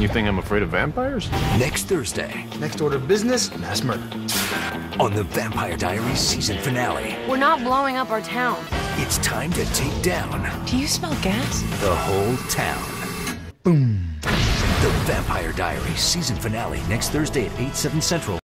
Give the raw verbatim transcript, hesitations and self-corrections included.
You think I'm afraid of vampires? Next Thursday Next order of business, mass murder. on the Vampire Diaries season finale. We're not blowing up our town. It's time to take down Do you smell gas? the whole town. Boom. The Vampire Diaries season finale next Thursday at eight, seven Central.